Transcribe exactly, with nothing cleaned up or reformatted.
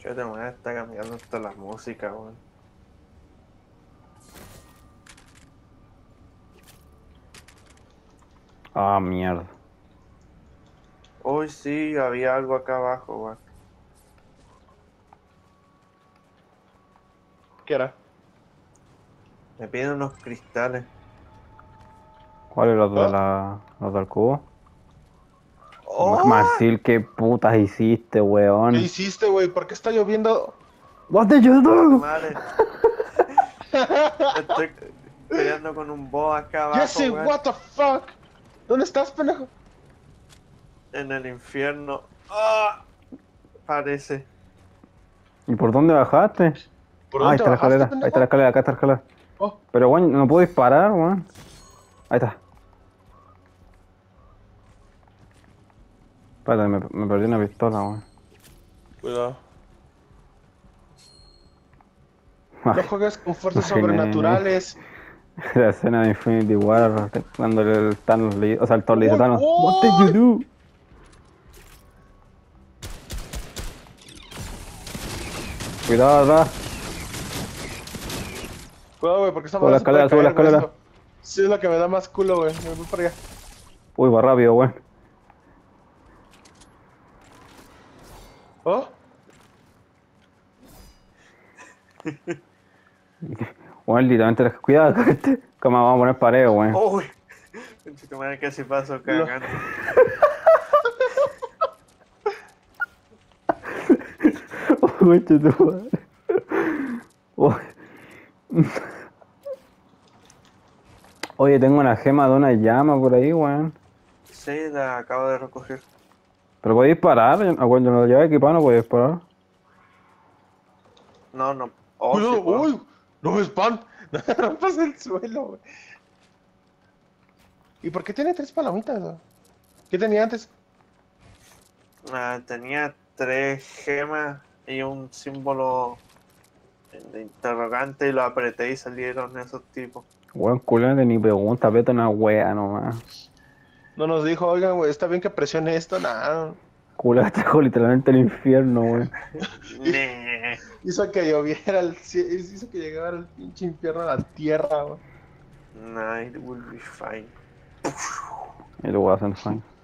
Que te me está cambiando hasta la música, weón. Ah, mierda. Hoy sí, había algo acá abajo, weón. ¿Qué era? Me piden unos cristales. ¿Cuál es los de ¿Ah? la... los del cubo? ¡Oh! Marcil, ¿qué putas hiciste, ¿Qué weón? hiciste, güey? ¿Por qué está lloviendo? What did you do? Madre, estoy peleando con un boss acá abajo, Jesse, weón. what the fuck? ¿Dónde estás, pendejo? En el infierno. ¡Ah! Parece. ¿Y por dónde bajaste? ¿Por Ah, ahí dónde te está la bajaste, escalera, ahí está la pendejo? escalera, acá está la escalera. Oh, Pero, weón, no puedo disparar, weón. Ahí está. Espérate, me, me perdí una pistola, weón. cuidado. No Ay, juegues con fuerzas imaginé sobrenaturales. la escena de Infinity War cuando el Thanos le, o sea, el Thor le dice a ¡Uy, Thanos, What did you uy! do? Cuidado atrás, Cuidado, güey, porque esa sube la madre se puede escalera, sube la caer, güey. escalera. Eso sí es lo que me da más culo, güey. Me voy para allá. Uy, va rápido, weón. ¿Oh? Weón, literalmente, cuidado, como vamos a poner pared, weón. ¡Uy! Chico, madre, casi paso Lo- cagando. Uy, chutu, madre. Uy. Oye, tengo una gema de una llama por ahí, weón. Sí, la acabo de recoger. Pero puedes disparar, yo- ah, cuando lo lleve equipado no puedes disparar. No, no. Oh, sí Cuidado, puedo. uy. No me spam. No me rompas el suelo, güey. ¿Y por qué tiene tres palomitas, güey? ¿Qué tenía antes? Ah, tenía tres gemas y un símbolo de interrogante y lo apreté y salieron esos tipos. Weón, culante ni pregunta, vete una wea nomás. No nos dijo, oigan, güey, está bien que presione esto, nada. Culo trajo literalmente el infierno, weón. Nee. Hizo que lloviera, el cie- hizo que llegara el pinche infierno a la tierra, güey. Nah, it will be fine. Y lo voy a hacer fine.